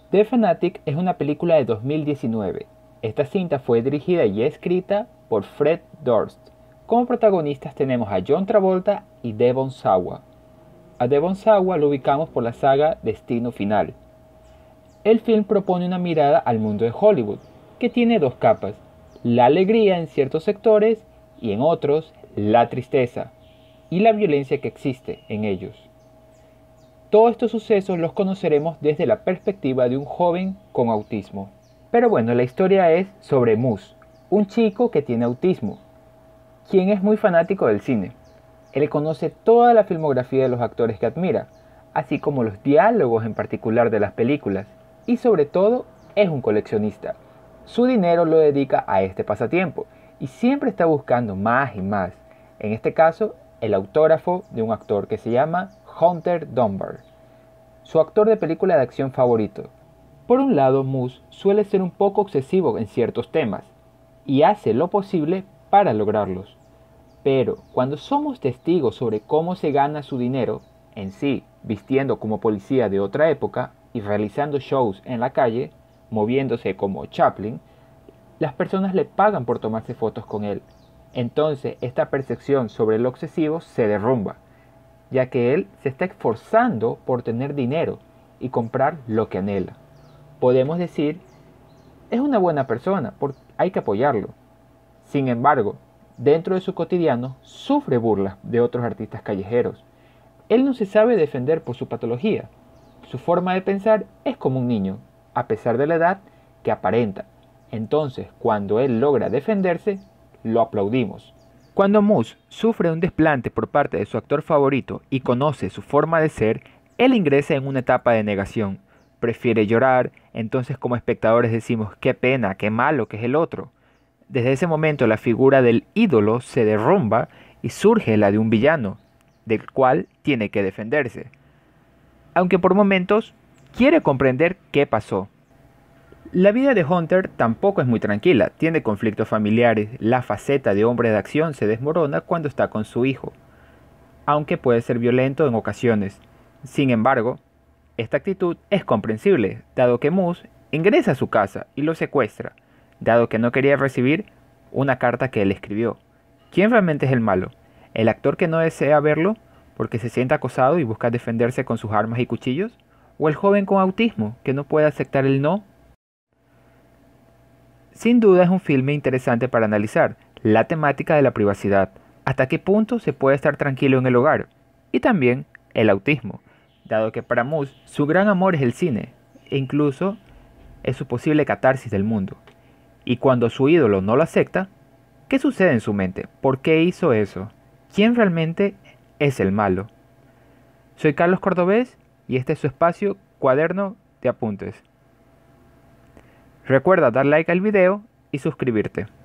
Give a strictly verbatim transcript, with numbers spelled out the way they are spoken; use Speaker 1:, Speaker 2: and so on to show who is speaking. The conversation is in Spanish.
Speaker 1: The Fanatic es una película de dos mil diecinueve. Esta cinta fue dirigida y escrita por Fred Durst. Como protagonistas tenemos a John Travolta y Devon Sawa. A Devon Sawa lo ubicamos por la saga Destino Final. El film propone una mirada al mundo de Hollywood, que tiene dos capas: la alegría en ciertos sectores y en otros la tristeza y la violencia que existe en ellos. Todos estos sucesos los conoceremos desde la perspectiva de un joven con autismo. Pero bueno, la historia es sobre Moose, un chico que tiene autismo, quien es muy fanático del cine. Él conoce toda la filmografía de los actores que admira, así como los diálogos en particular de las películas, y sobre todo es un coleccionista. Su dinero lo dedica a este pasatiempo y siempre está buscando más y más. En este caso, el autógrafo de un actor que se llama Hunter Dunbar, su actor de película de acción favorito. Por un lado, Moose suele ser un poco obsesivo en ciertos temas y hace lo posible para lograrlos. Pero cuando somos testigos sobre cómo se gana su dinero, en sí, vistiendo como policía de otra época y realizando shows en la calle, moviéndose como Chaplin, las personas le pagan por tomarse fotos con él. Entonces, esta percepción sobre el obsesivo se derrumba, ya que él se está esforzando por tener dinero y comprar lo que anhela. Podemos decir, es una buena persona, porque hay que apoyarlo. Sin embargo, dentro de su cotidiano, sufre burlas de otros artistas callejeros. Él no se sabe defender por su patología. Su forma de pensar es como un niño, a pesar de la edad que aparenta. Entonces, cuando él logra defenderse, lo aplaudimos. Cuando Moose sufre un desplante por parte de su actor favorito y conoce su forma de ser, él ingresa en una etapa de negación. Prefiere llorar, entonces como espectadores decimos, qué pena, qué malo que es el otro. Desde ese momento la figura del ídolo se derrumba y surge la de un villano, del cual tiene que defenderse. Aunque por momentos quiere comprender qué pasó. La vida de Hunter tampoco es muy tranquila, tiene conflictos familiares, la faceta de hombre de acción se desmorona cuando está con su hijo, aunque puede ser violento en ocasiones. Sin embargo, esta actitud es comprensible, dado que Moose ingresa a su casa y lo secuestra, dado que no quería recibir una carta que él escribió. ¿Quién realmente es el malo? ¿El actor que no desea verlo porque se siente acosado y busca defenderse con sus armas y cuchillos? ¿O el joven con autismo que no puede aceptar el no? Sin duda es un filme interesante para analizar la temática de la privacidad, hasta qué punto se puede estar tranquilo en el hogar, y también el autismo, dado que para Moose su gran amor es el cine, e incluso es su posible catarsis del mundo. Y cuando su ídolo no lo acepta, ¿qué sucede en su mente? ¿Por qué hizo eso? ¿Quién realmente es el malo? Soy Carlos Cordobés y este es su espacio Cuaderno de Apuntes. Recuerda dar like al video y suscribirte.